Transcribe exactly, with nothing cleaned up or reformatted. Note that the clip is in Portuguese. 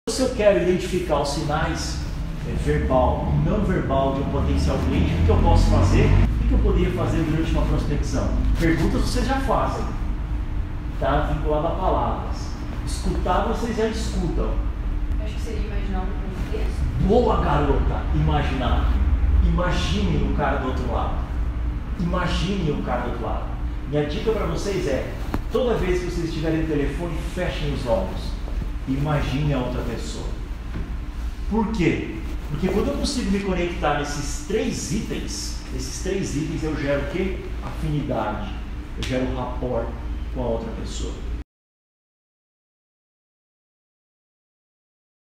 Se eu quero identificar os sinais é, verbal e não verbal de um potencial cliente, o que eu posso fazer? O que eu poderia fazer durante uma prospecção? Perguntas vocês já fazem, tá? Vinculado a palavras. Escutar vocês já escutam. Acho que seria imaginar um contexto. Boa, garota! Imaginar. Imagine o cara do outro lado. Imagine o cara do outro lado. Minha dica para vocês é, toda vez que vocês estiverem no telefone, fechem os olhos. Imagine a outra pessoa. Por quê? Porque quando eu consigo me conectar nesses três itens, esses três itens eu gero o quê? Afinidade. Eu gero rapport com a outra pessoa.